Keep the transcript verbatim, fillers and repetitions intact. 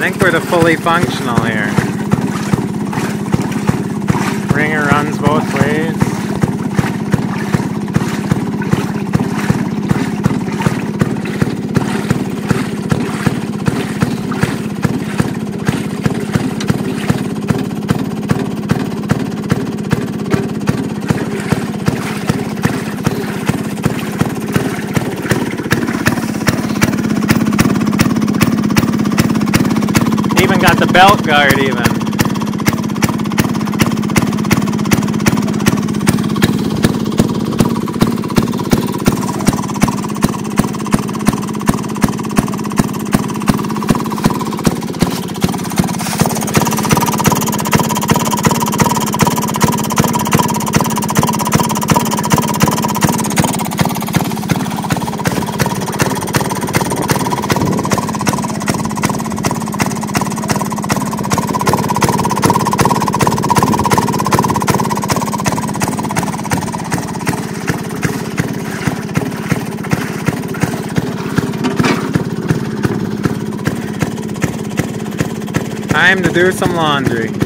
think we're the fully functional here. Ringer runs both ways. Even got the belt guard even. Time to do some laundry.